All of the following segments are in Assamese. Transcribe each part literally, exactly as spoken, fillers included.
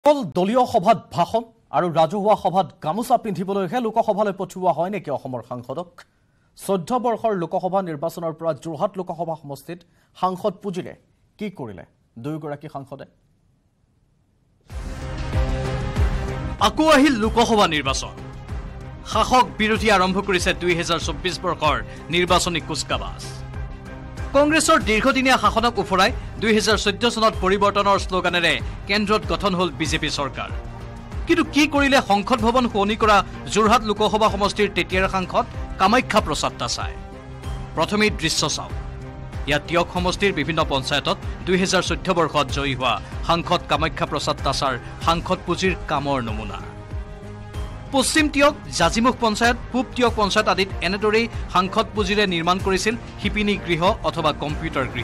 কেৱল দলীয় সভাত ভাষণ আৰু ৰাজহুৱা সভাত গামোচা পিন্ধিবলৈহে লোকসভালৈ পঠোৱা হয় নেকি অসমৰ সাংসদক চৈধ্য বৰ্ষৰ লোকসভা নিৰ্বাচনৰ পৰা যোৰহাট লোকসভা সমষ্টিত সাংসদ পুজিলে কি কৰিলে দুয়োগৰাকী সাংসদে আকৌ আহিল লোকসভা নিৰ্বাচন শাসক বিৰোধী আৰম্ভ কৰিছে দুই হাজাৰ চৌব্বিছ বৰ্ষৰ নিৰ্বাচনী কুচকাৱাজ কংগ্ৰেছৰ দীৰ্ঘদিনীয়া শাসনক উফৰাই দুই হাজাৰ চৈধ্য চনত পৰিৱৰ্তনৰ শ্লোগানেৰে কেন্দ্ৰত গঠন হ'ল বিজেপি চৰকাৰ কিন্তু কি কৰিলে সংসদ ভৱন শুৱনি কৰা যোৰহাট লোকসভা সমষ্টিৰ তেতিয়াৰ সাংসদ কামাখ্যা প্ৰসাদ তাছাই প্ৰথমে দৃশ্য চাওক ইয়াত তিয়ক সমষ্টিৰ বিভিন্ন পঞ্চায়তত দুই হাজাৰ চৈধ্য বৰ্ষত জয়ী হোৱা সাংসদ কামাখ্যা প্ৰসাদ তাছাৰ সাংসদ পুঁজিৰ কামৰ নমুনা পশ্চিম তিয়ক জাজিমুখ পঞ্চায়ত পূব তিয়ক পঞ্চায়ত আদিত এনেদৰেই সাংসদ পুঁজিৰে নিৰ্মাণ কৰিছিল শিপিনী গৃহ অথবা কম্পিউটাৰ গৃহ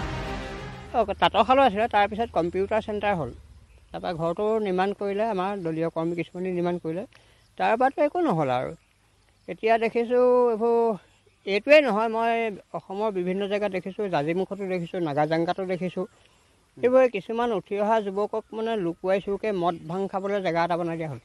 তাঁতশালো আছিলে তাৰপিছত কম্পিউটাৰ চেণ্টাৰ হ'ল তাৰপৰা ঘৰটো নিৰ্মাণ কৰিলে আমাৰ দলীয় কৰ্মী কিছুমানে নিৰ্মাণ কৰিলে তাৰ বাদটো একো নহ'ল আৰু এতিয়া দেখিছোঁ এইবোৰ এইটোৱেই নহয় মই অসমৰ বিভিন্ন জেগাত দেখিছোঁ জাজিমুখতো দেখিছোঁ নাগাজাংগাতো দেখিছোঁ এইবোৰ কিছুমান উঠি অহা যুৱকক মানে লুকুৱাই চুৰুকৈ মদ ভাং খাবলৈ জেগা এটা বনাই দিয়া হ'ল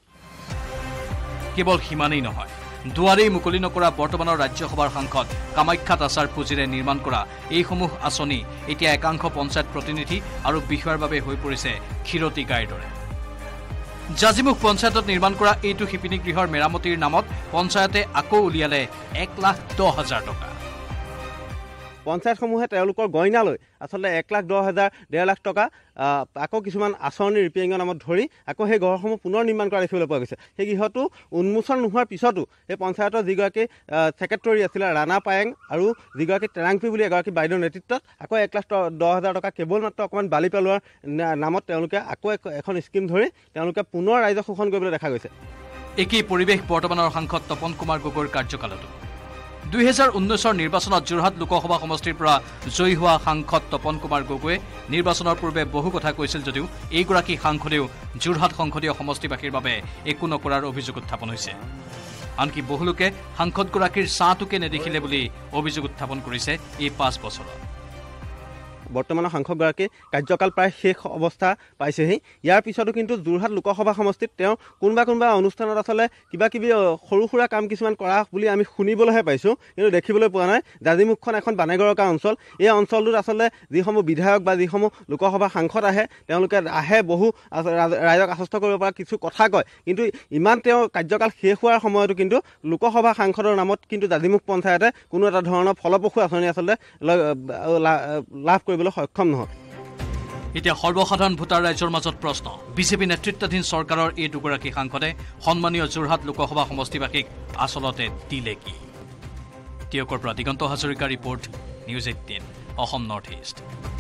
কেৱল সিমানেই নহয় দুৱাৰেই মুকলি নকৰা বৰ্তমানৰ ৰাজ্যসভাৰ সাংসদ কামাখ্যা তাছাৰ পুঁজিৰে নিৰ্মাণ কৰা এইসমূহ আঁচনি এতিয়া একাংশ পঞ্চায়ত প্ৰতিনিধি আৰু বিষয়াৰ বাবে হৈ পৰিছে ক্ষীৰতী গাইৰ দৰে জাজিমুখ পঞ্চায়তত নিৰ্মাণ কৰা এইটো শিপিনী গৃহৰ মেৰামতিৰ নামত পঞ্চায়তে আকৌ উলিয়ালে এক লাখ দহ হাজাৰ টকা পঞ্চায়তসমূহে তেওঁলোকৰ গইনালৈ আচলতে এক লাখ দহ হাজাৰ ডেৰ লাখ টকা আকৌ কিছুমান আঁচনি ৰিপেয়াৰিঙৰ নামত ধৰি আকৌ সেই ঘৰসমূহ পুনৰ নিৰ্মাণ কৰা দেখিবলৈ পোৱা গৈছে সেই গৃহটো উন্মোচন নোহোৱাৰ পিছতো সেই পঞ্চায়তৰ যিগৰাকী ছেক্ৰেটৰী আছিলে ৰাণা পায়েং আৰু যিগৰাকী টেৰাংপি বুলি এগৰাকী বাইদেউৰ নেতৃত্বত আকৌ এক লাখ দহ হাজাৰ টকা কেৱল মাত্ৰ অকণমান বালি পেলোৱাৰ নামত তেওঁলোকে আকৌ এখন স্কিম ধৰি তেওঁলোকে পুনৰ ৰাইজক শোষণ কৰিবলৈ দেখা গৈছে একেই পৰিৱেশ বৰ্তমানৰ সাংসদ তপন কুমাৰ গগৈৰ কাৰ্যকালতো দুই হাজাৰ ঊনৈছৰ নিৰ্বাচনত যোৰহাট লোকসভা সমষ্টিৰ পৰা জয়ী হোৱা সাংসদ তপন কুমাৰ গগৈয়ে নিৰ্বাচনৰ পূৰ্বে বহু কথা কৈছিল যদিও এইগৰাকী সাংসদেও যোৰহাট সংসদীয় সমষ্টিবাসীৰ বাবে একো নকৰাৰ অভিযোগ উত্থাপন হৈছে আনকি বহুলোকে সাংসদগৰাকীৰ ছাঁটোকে নেদেখিলে বুলি অভিযোগ উত্থাপন কৰিছে এই পাঁচ বছৰত বৰ্তমানৰ সাংসদগৰাকী কাৰ্যকাল প্ৰায় শেষ অৱস্থা পাইছেহি ইয়াৰ পিছতো কিন্তু যোৰহাট লোকসভা সমষ্টিত তেওঁ কোনোবা কোনোবা অনুষ্ঠানত আচলতে কিবা কিবি সৰু সুৰা কাম কিছুমান কৰা বুলি আমি শুনিবলৈহে পাইছোঁ কিন্তু দেখিবলৈ পোৱা নাই জাজিমুখখন এখন বানেগৰকা অঞ্চল এই অঞ্চলটোত আচলতে যিসমূহ বিধায়ক বা যিসমূহ লোকসভা সাংসদ আহে তেওঁলোকে আহে বহু ৰাইজক আশ্বস্ত কৰিব পৰা কিছু কথা কয় কিন্তু ইমান তেওঁ কাৰ্যকাল শেষ হোৱাৰ সময়তো কিন্তু লোকসভা সাংসদৰ নামত কিন্তু জাজিমুখ পঞ্চায়তে কোনো এটা ধৰণৰ ফলপ্ৰসূ আঁচনি আচলতে লাভ কৰিবলৈ সক্ষম নহয় এতিয়া সৰ্বসাধাৰণ ভোটাৰ ৰাইজৰ মাজত প্ৰশ্ন বিজেপি নেতৃত্বাধীন চৰকাৰৰ এই দুগৰাকী সাংসদে সন্মানীয় যোৰহাট লোকসভা সমষ্টিবাসীক আচলতে দিলে কি তিয়কৰ পৰা Diganta Hazarika report news eighteen Assam north east